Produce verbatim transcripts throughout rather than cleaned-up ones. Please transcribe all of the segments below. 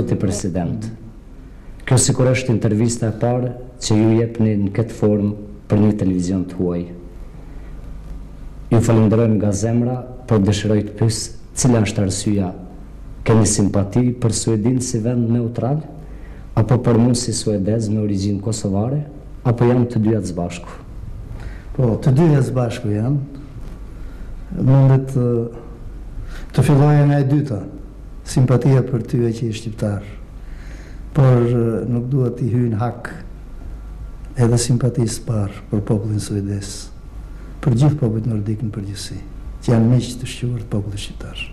Zoti President, kjo sikur është intervista e parë që ju jepni në këtë formë për një televizion të huaj. Ju falenderojmë nga zemra, por dëshiroj të pyes, cila është arsyeja? Keni simpati për Suedin si vend neutral, apo për mua si suedez me origjinë kosovare, apo janë të dyja së bashku? Po, të dyja së bashku janë. Mundet të, të filloja nga e dyta, simpatia për ty e që i shqiptar, por nuk duhet t'i hyjnë hak edhe simpatisë parë për popullin suedez, për gjithë popullit nordik në përgjithësi, që janë miq të shquar të popullit shqiptar.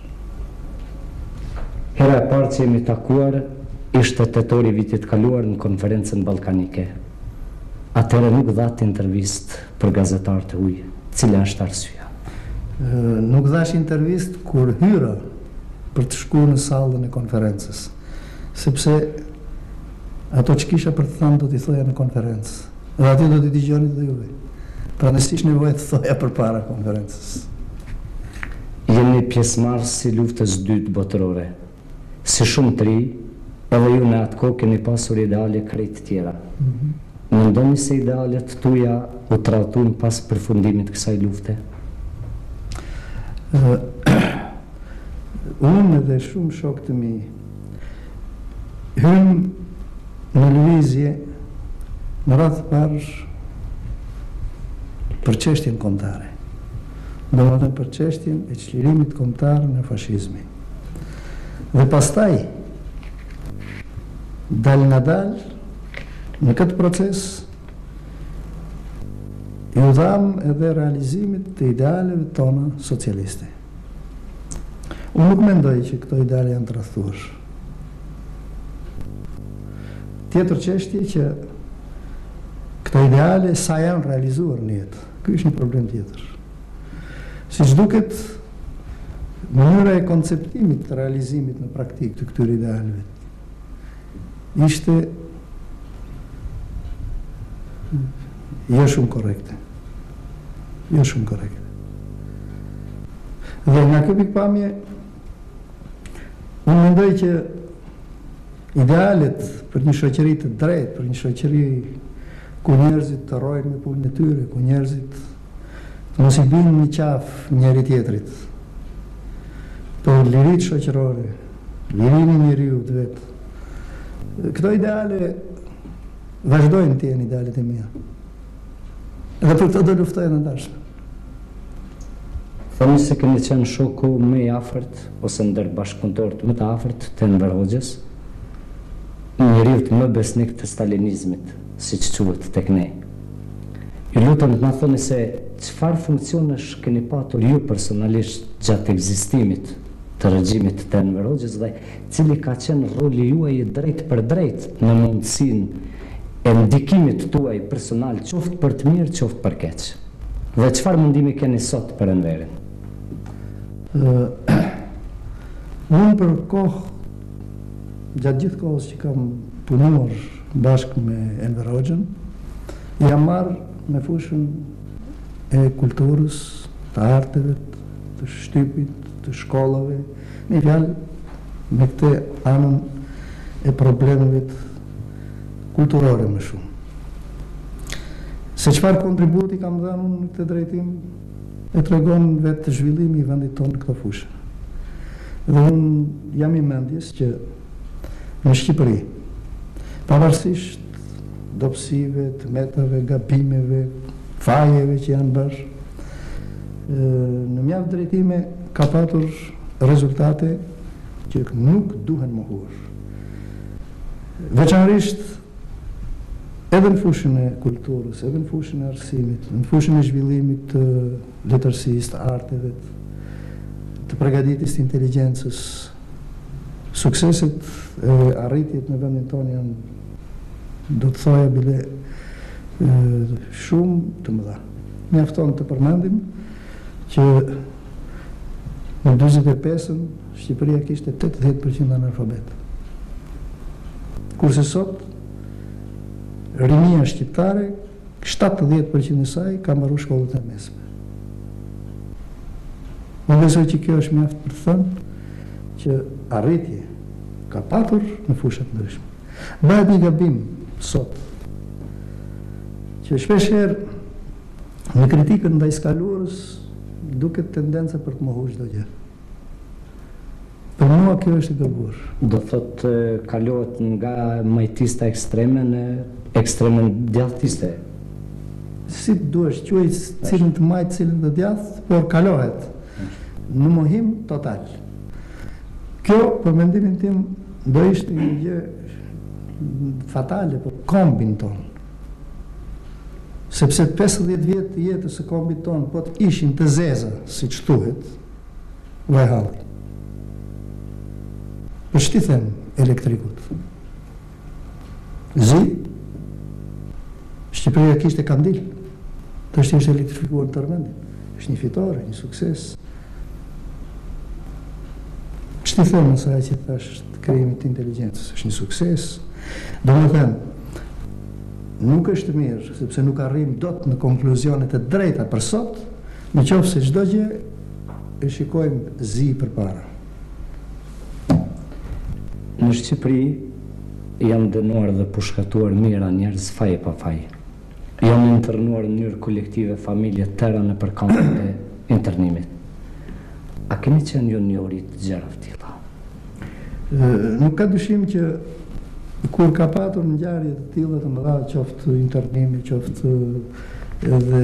Hera e parë që jemi takuar ishte tetori vitit kaluar në konferencën ballkanike. Atëherë nuk dhatë intervistë për gazetarë të huaj. Cila është arsyeja? Nuk dhash intervistë kur hyra për të shkuar në sallën e konferencës, sepse ato që kisha për të thënë do t'i thoja në konferencë, dhe aty do t'i dëgjoni dhe juve. Pra në s'kish nevojë të thoja përpara konferencës. Jeni pjesëmarrës si luftës dytë botërore. Si shumë të ri, edhe ju në atë kohë keni pasur ideale krejt të tjera. Mm-hmm. Mendoni se idealet tuaja u tratuan pas përfundimit të kësaj lufte? Uh, unë dhe shumë shokë të mi hym në lëvizje në radhë parë për çështjen kombëtare. Domethënë për çështjen e çlirimit kombëtar në fashizmi. Dhe pastaj dal nga dal në këtë proces ju dham edhe realizimit të idealeve tona socialiste. Unë nuk mendoj që këto ideale janë të rrethuar. Tjetër çështje që këto ideale sa janë realizuar në jetë. Ky është një problem tjetër. Siç duket, mënyra e konceptimit të realizimit në praktik të këtyre idealeve ishte jo shumë korrekte. Jo shumë korrekte. Dhe nga kjo pikpamje, unë mendoj që idealet për një shoqëri të drejtë, për një shoqëri ku njerëzit të rrojnë me punën e tyre, ku njerëzit të mos i binë një qafë njëri tjetrit, për lirit shoqërore, lirinë e njeriu të vetë. Këto ideale vazhdojnë të jenë idealet e mia. Dhe për këto do luftojnë në dashme. Thoni se keni qenë shoku më i afërt ose ndër bashkëpunëtorët më të afërt të Enver Hoxhës, njeriu më besnik të stalinizmit, siç quhet tek ne. Ju lutem të na thoni se çfarë funksionesh keni patur ju personalisht gjatë ekzistimit të regjimit të Enver Hoxhës dhe cili ka qenë roli juaj i drejt për drejt në mundësinë e ndikimit tuaj personal, qoftë për të mirë, qoftë për keq. Dhe çfarë mendimi keni sot për Enverin? Uh, unë për kohë, gjatë gjithë kohës që kam punuar bashkë me Enver Hoxhën, jam marrë me fushën e kulturës, të arteve, të shtypit, të shkollave, një fjalë me këtë anën e problemeve kulturore më shumë. Se çfarë kontributi kam dhënë unë në këtë drejtim, e tregon vetë të zhvillimi i vendit tonë në këtë fushë. Dhe unë jam i mendjes që në Shqipëri, pavarësisht dobësive, të metave, gabimeve, fajeve që janë bërë, në mjaft drejtime ka patur rezultate që nuk duhen mohuar. Veçanërisht edhe në fushën e kulturës, edhe në fushën e arsimit, në fushën e zhvillimit të letërsisë, të arteve, të përgatitjes të inteligjencës, sukseset e arritjet në vendin tonë janë, do të thoja bile, shumë të mëdha. Mjafton të përmendim që në dyzet e pesën Shqipëria kishte tetëdhjetë përqind analfabet. Kurse sot rinia shqiptare, shtatëdhjetë përqind e saj ka mbaruar shkollat e mesme. Unë besoj që kjo është mjaft për të thënë që arritje ka patur në fusha të ndryshme. Bëhet një gabim sot që shpesh herë në kritikën ndaj skaluarës duket tendenca për të mohuar çdo gjë. Për mua kjo është e gabuar. Do thot kalohet nga majtista ekstreme në ekstremen djalltiste. Si duhesh quaj cilën të majt, cilën të djathtë, por kalohet në mohim total. Kjo, për mendimin tim, do ishte një gjë fatale për kombin tonë. Sepse pesëdhjetë vjetë të jetës së kombit tonë, po të ishin të zeza, si që thuhet, vajhalli. Për shti them elektrikut? Zi, Shqipëria kishte kandil, të është ishte elektrifikuar në tërmendin. është një fitore, një sukses. Ç'ti them asaj që thash krijimi të inteligjencës, është një sukses. Do të them, nuk është mirë, sepse nuk arrim dot në konkluzionet e drejta për sot, nëse çdo gjë e shikojmë zi përpara. Në Shqipëri janë dënuar dhe pushkatuar mira njerëz faj pa faj. Janë internuar në mënyrë kolektive familje tëra në përkatët e internimit. A keni qenë ju njohuri të gjëra të tilla? Nuk ka dyshim që kur ka patur ngjarje të tilla të mëdha, qoftë internimi, qoftë edhe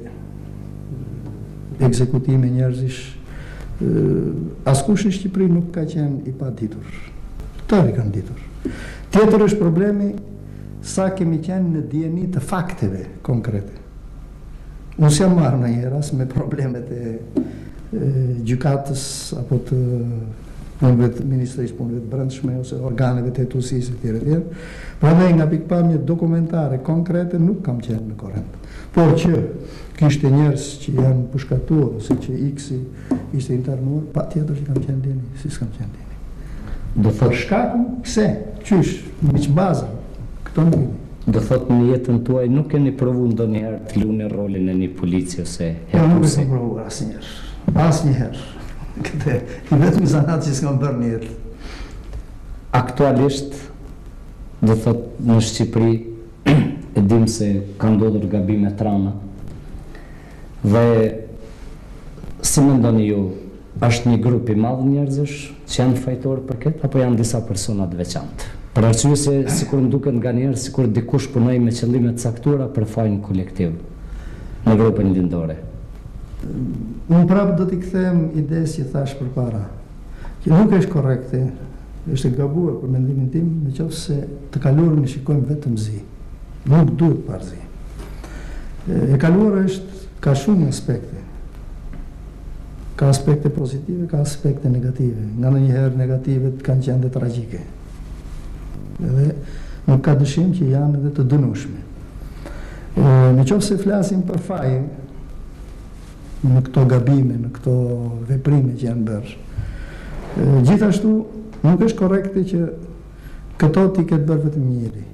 ekzekutime njerëzish, askush në Shqipëri nuk ka qenë i paditur. Tërë i kanë ditur. Tjetër është problemi sa kemi qenë në dijeni të fakteve konkrete. Unë s'jam marrë ndonjëherë as me problemet e, e gjykatës apo të punëve të Ministrisë Punëve të Brendshme ose organeve të hetuesisë etj etj. Prandaj nga pikpamje dokumentare konkrete nuk kam qenë në korrent. Por që kishte njerëz që janë pushkatuar ose që X-i ishte internuar, patjetër që kam qenë dijeni, si s'kam qenë dijeni. Do thot shkakun, pse, qysh, me që baza, këto nuk kemi. Do thot në jetën tuaj nuk keni provu ndonjëherë të luni rolin e një polici ose hetuesi? Jo, nuk e kam provuar asnjëherë. Asnjëherë. Këtë i vetëm zanat që s'kam bërë në jetë. Aktualisht, do thot në Shqipëri, e dim se ka ndodhur gabime të rana. Dhe si mendoni ju, është një grup i madh njerëzish që janë fajtorë për këtë, apo janë disa persona të veçantë? Për arsye se sikur më duket nganjëherë sikur dikush punoi me qëllime të caktuara për fajin kolektiv në grupin lindore. Unë prapë do t'i kthem idesë që thash përpara, që nuk është korrekte, është e gabuar për mendimin tim, nëse të kaluarën e shikojmë vetëm zi. Nuk duhet parë zi. E kaluara është ka shumë aspekte. Ka aspekte pozitive, ka aspekte negative. Nga ndonjëherë negativet kanë qenë dhe tragjike. Edhe nuk ka dyshim që janë edhe të dënueshme. Në qoftë se flasim për faje, në këto gabime, në këto veprime që janë bërë, gjithashtu nuk është korrekte që këto t'i ketë bërë vetëm njëri.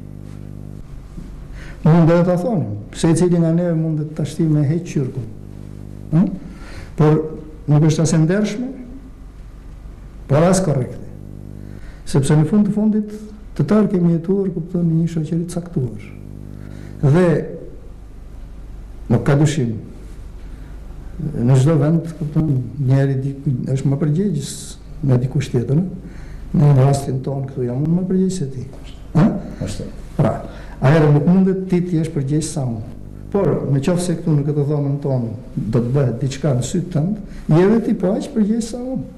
Mund dhe ta thonim, se i cili nga neve mund dhe të ashti me heq qyrkun. Por nuk është as e ndershme, por as korrekte. Sepse në fund të fundit, të tërë kemi jetuar, kupton, në një shoqëri të caktuar. Dhe nuk ka dyshim. Në çdo vend, kupton, njëri është më përgjegjës me dikush tjetër. Në rastin tonë këtu jam unë më përgjegjës se ti. Ashtu. Pra, atëherë nuk mundet ti të jesh përgjegjës sa unë. Por, në qoftë se këtu në këtë dhomën tonë do të bëhet diçka në sytë tënd, je edhe ti po aq përgjegjës sa unë.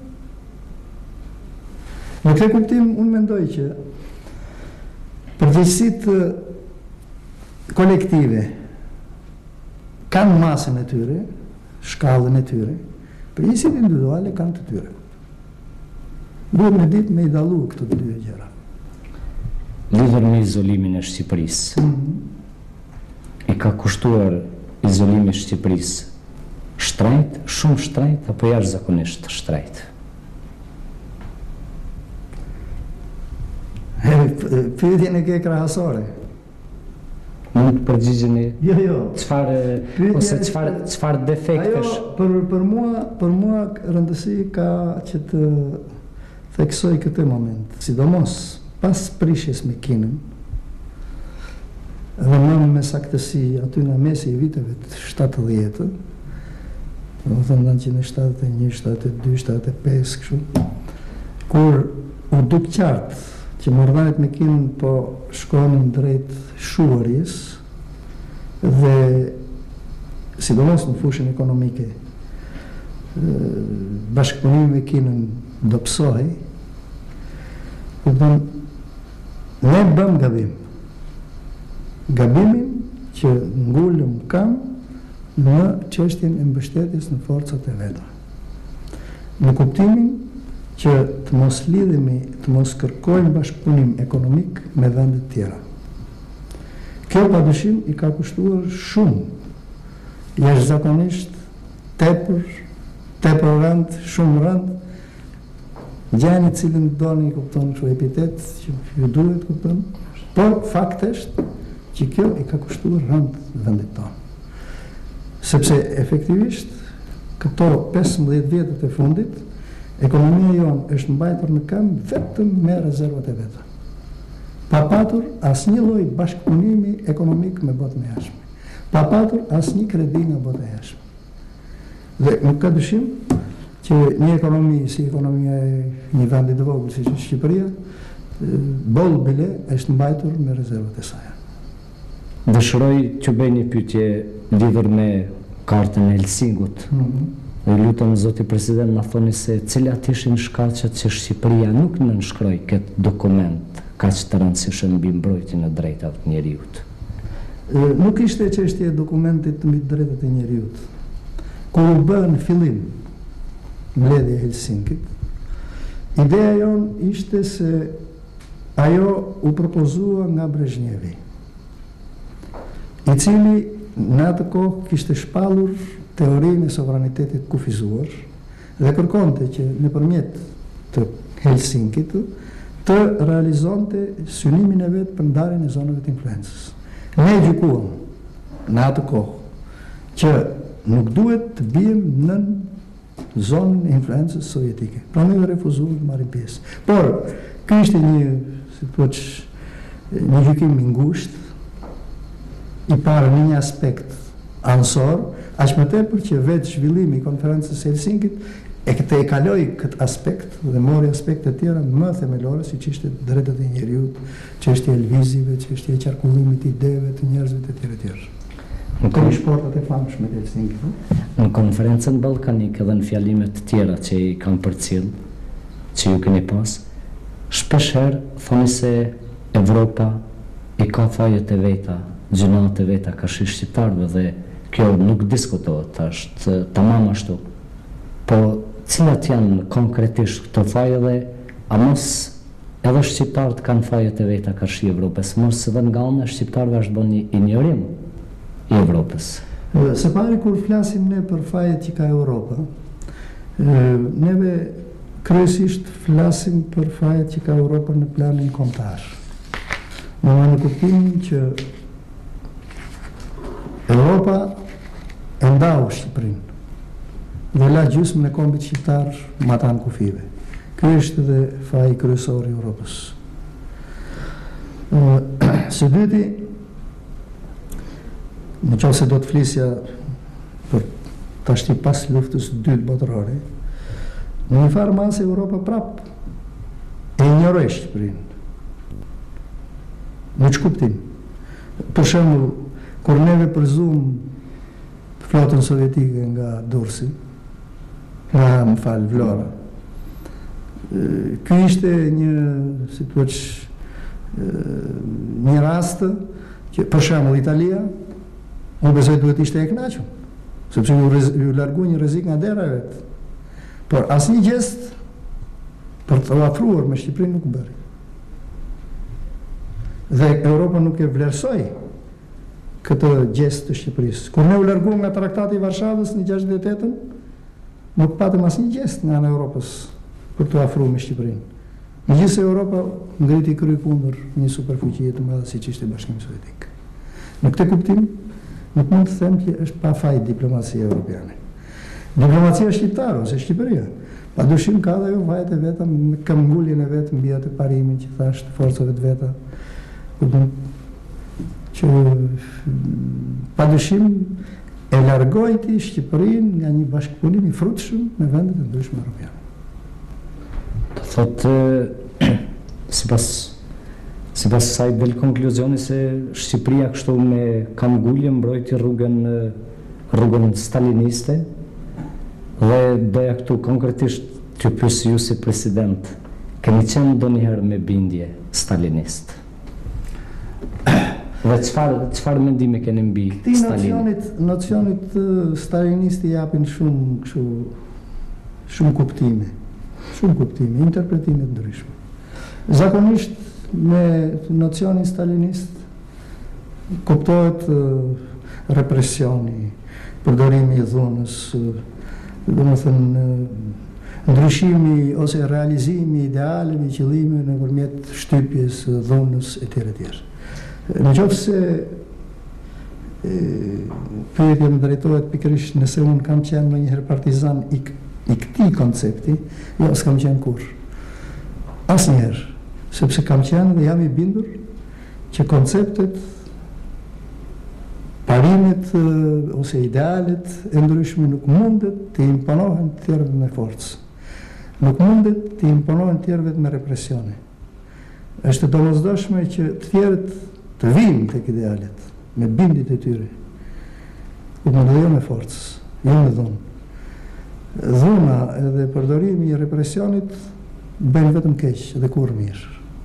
Në këtë kuptim, unë mendoj që përgjegjësitë kolektive kanë masën e tyre, shkallën e tyre, përgjegjësitë individuale kanë të tyre. Duhet me ditë me i dallu këto dy gjëra. Lidhur me izolimin e Shqipërisë. I ka kushtuar izolimi i Shqipërisë shtrejt, shumë shtrejt, apo jashtëzakonisht shtrejt? Pyetjen e ke krahasore. Mund të përgjigjeni jo, jo. çfarë ose çfarë çfarë defektesh? Ajo për për mua, për mua rëndësi ka që të theksoj këtë moment, sidomos pas prishjes me Kinën, dhe më me saktësi aty nga mesi i viteve të shtatëdhjetë, do të thënë në shtatëdhjetë e një, shtatëdhjetë e dy, shtatëdhjetë e pesë, kështu, kur u duk qartë që marrëdhëniet me Kinën po shkonin drejt shuarjes dhe sidomos në fushën ekonomike bashkëpunimi me Kinën dobësohej, kupton, ne bëm gabim. Gabimin që ngullëm kam në çështjen e mbështetjes në forcat e veta. Në kuptimin që të mos lidhemi, të mos kërkojmë bashkëpunim ekonomik me vendet tjera. Kjo padyshim i ka kushtuar shumë, jashtëzakonisht tepër, tepër rënd, shumë rënd, gjani cilin doni, kupton, kështu epitet që ju duhet, kupton, por fakt është që kjo i ka kushtuar rënd vendit tonë. Sepse efektivisht këto pesëmbëdhjetë vjetët e fundit, ekonomia jonë është mbajtur në këmbë vetëm me rezervat e veta, pa patur asnjë lloj bashkëpunimi ekonomik me botën e jashtme, pa patur asnjë kredi nga bota e jashtme. Dhe nuk ka dyshim që një ekonomi si ekonomia e një vendi të vogël siç është Shqipëria, boll bile është mbajtur me rezervat e saj. Dëshiroj që bëj një pyetje lidhur me kartën e Helsingut. Mm-hmm. Dhe lutem zoti president na thoni se cilat ishin shkaqet që Shqipëria nuk nënshkroi këtë dokument kaq të rëndësishëm mbi mbrojtjen e drejtave të njerëzit. Nuk ishte çështje e dokumentit mbi drejtat e njerëzit. Kur u bën fillim mbledhja e Helsinkit, ideja jonë ishte se ajo u propozua nga Brezhnevi, i cili në atë kohë kishte shpallur teorinë e sovranitetit kufizuar dhe kërkonte që nëpërmjet të Helsinkit të realizonte synimin e vet për ndarjen e zonave të influencës. Ne gjykuam në atë kohë që nuk duhet të bijmë në zonën e influencës sovjetike. Pra ne refuzuam të marrim pjesë. Por ky ishte një, si thuaj, një gjykim i ngushtë, i parë në një aspekt ansor, aq më tepër që vetë zhvillimi i konferencës së Helsinkit e këtë e kaloi këtë aspekt dhe mori aspekte tjera më themelore, siç ishte drejtat e njerëzit, çështja e lëvizjeve, çështja e qarkullimit të ideve të njerëzve të tjerë të tjerë. Në kom shportat e famshme të Helsinkit. Në konferencën ballkanike dhe në fjalimet të tjera që i kanë përcjell, që ju keni pas, shpeshherë thoni se Evropa i ka fajet e veta, gjënat e veta ka shi shqiptarëve dhe kjo nuk diskutohet, është tamam ashtu. Po cilat janë konkretisht këto faje dhe a mos edhe shqiptarët kanë fajet e veta ka shi Evropës, mos edhe nga ana e shqiptarëve është bën një injorim i Evropës. Së pari kur flasim ne për fajet që ka Europa, neve kryesisht flasim për fajet që ka Europa në planin kombëtar. Në në kuptimin që Europa e ndau Shqipërinë dhe la gjysmën e kombit shqiptar matan kufive. Ky është dhe faji kryesor i Europës. Së dyti, në qoftë se do të flisja për tashti pas luftës së dytë botërore, në një farë masë Europa prap e injoroi Shqipërinë. Në çë kuptim? Për shembull, kur neve përzum flotën sovjetike nga Durrësi, nga më fal Vlora, ky ishte një, si thua, një rast që për shembull Italia, unë besoj duhet ishte e kënaqur, sepse ju, ju largu një rrezik nga dera e vet. Por asnjë gjest për të afruar me Shqipërinë nuk bëri. Dhe Europa nuk e vlerësoi këtë gjest të Shqipërisë. Kur ne u larguam nga Traktati i Varshavës në gjashtëdhjetë e tetën, nuk patëm asnjë gjest nga ana e Europës për të afruar me Shqipërinë. Megjithëse Europa ngriti kry kundër një superfuqie të madhe siç ishte Bashkimi Sovjetik. Në këtë kuptim, nuk mund të them që është pa fajt diplomacia europiane. Diplomacia shqiptare ose Shqipëria Padyshim ka dhe jo vajte vetëm me këmbgulljen e vetë mbi atë parimin që thashtë forcave të veta. Që padyshim e largojti Shqipërinë nga një bashkëpunim i frutshëm me vendet e ndryshme evropiane. Të thotë, sipas sipas kësaj del konkluzioni se Shqipëria kështu me këmbgullje mbrojti rrugën rrugën staliniste, dhe doja këtu konkretisht të pyes ju si president, keni qenë ndonjëherë me bindje stalinist? Dhe çfarë çfarë mendimi keni mbi Stalinin? Nocionit, nocionit stalinist i japin shumë kështu shumë kuptime, shumë kuptime, interpretime të ndryshme. Zakonisht me nocionin stalinist kuptohet represioni, përdorimi i dhunës, domethënë ndryshimi ose realizimi i idealeve, i qëllimeve nëpërmjet shtypjes, dhunës etj etj. Nëse pyetja më drejtohet pikërisht nëse unë kam qenë ndonjëherë partizan i, i këtij koncepti, jo, s'kam qenë kurrë. Asnjëherë, sepse kam qenë dhe jam i bindur që konceptet, parimet ose idealet e ndryshme nuk mundet të imponohen të tjerëve me forcë. Nuk mundet të imponohen të tjerëve me represione. Është domosdoshme që të tjerët të vinë tek idealet, me bindjet e tyre. Por jo me forcë, jo me dhunë. Dhuna edhe përdorimi i represionit bën vetëm keq dhe kurrë mirë.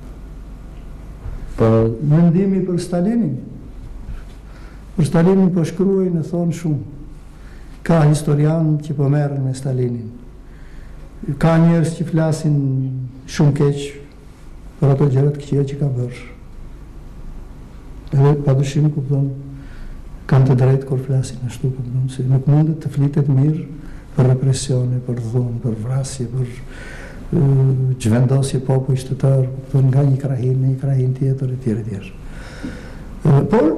Po mendimi për Stalinin, për Stalinin po shkruajnë e thonë shumë. Ka historianë që po merren me Stalinin. Ka njerëz që flasin shumë keq për ato gjëra të këqija që ka bërë. Edhe padyshim kupton, kanë të drejtë kur flasin ashtu, kupton, se nuk mundet të flitet mirë për represione, për dhunë, për vrasje, për çvendosje popull shtetar, kupton, nga një krahin në një krahin tjetër etj etj. Por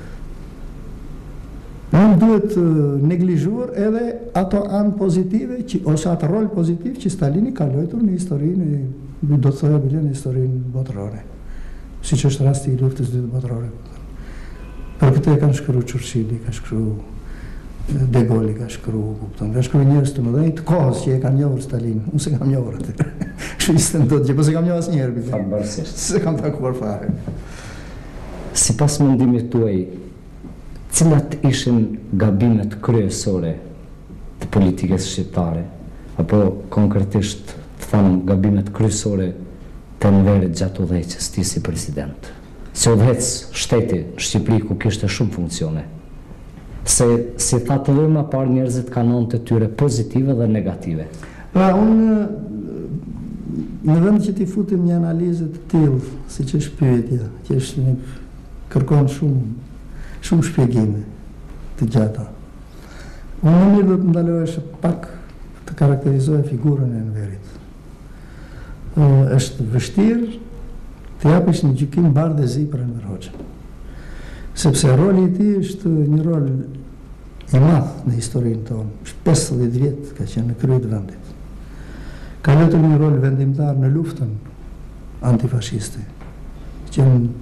nuk duhet neglizhuar edhe ato anë pozitive që, ose atë rol pozitiv që Stalini ka luajtur në historinë, do të thoya bile në historinë botërore. Siç është rasti i luftës së dytë botërore. Për këtë e kanë shkruar Churchilli, ka shkruar De Gaulle, ka shkruar, kupton, ka shkruar njerëz të mëdhenj të kohës që e kanë njohur Stalinin. Unë s'e kam njohur atë. Kështu ishte ndonjë gjë, po s'e kam njohur asnjëherë. Fatmirësisht. S'e kam takuar fare. Sipas mendimit tuaj, cilat ishin gabimet kryesore të politikës shqiptare, apo konkretisht të thamë gabimet kryesore të nverit gjatë udhëheqjes ti si president? Se udhëhec shteti në Shqipëri ku kishte shumë funksione. Se si tha të dhe më parë njerëzit kanë të tyre pozitive dhe negative. Pra, unë në vend që ti futim një analizë të tillë, siç është pyetja, që është një kërkon shumë shumë shpjegime të gjata. Unë në mirë do të ndalohesh pak të karakterizoj figurën e Enverit. Është vështirë të japësh një gjykim bardhëzi për Enver Hoxhën. Sepse roli i tij është një rol i madh në historinë tonë. Është pesëdhjetë vjet ka qenë në krye të vendit. Ka luajtur një rol vendimtar në luftën antifashiste. Që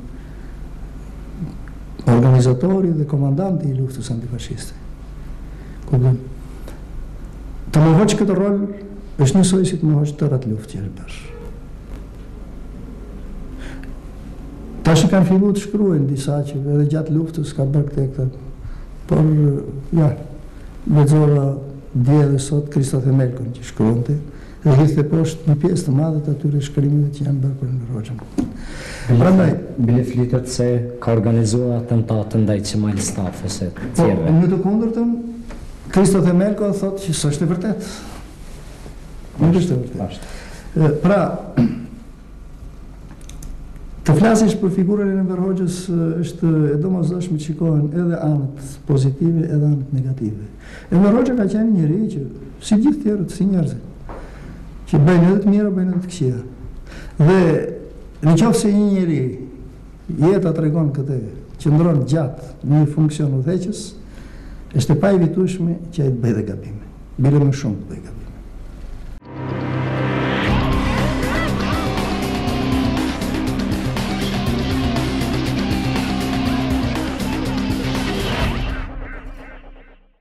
organizatori dhe komandanti i luftës antifashiste. Kupton? Të më hoqë këtë rol është njësoj si të më hoqë tërat luftë që është bërë. Ta që kanë fillu të shkruajnë disa që edhe gjatë luftës ka bërë këte këta. Por, ja, lexora dje dhe sot Kristo Themelkon që shkruante, dhe hithë poshtë një pjesë të madhe të atyre shkrimeve që janë bërë për Enver Hoxhën. Prandaj, bile flitet se ka organizuar atentate ndaj Qemal Stafës e tjerëve. Po, në të kundërtën, Kristo Themelko thotë që s'është e vërtet. Nuk është e vërtet. Pra, të flasësh për figurën e Enver Hoxhës është e domosdoshme të shikohen edhe anët pozitive edhe anët negative. Enver Hoxha ka qenë njëri që, si gjithë tjerët, si njerëzit, që bëjnë edhe të mira, bëjnë edhe të këqija. Dhe në qoftë se një njeri jeta tregon këtë, qëndron gjatë në një funksion udhëheqës, është e pa evitueshme që ai të bëjë dhe gabime. Bile më shumë të bëjë gabime.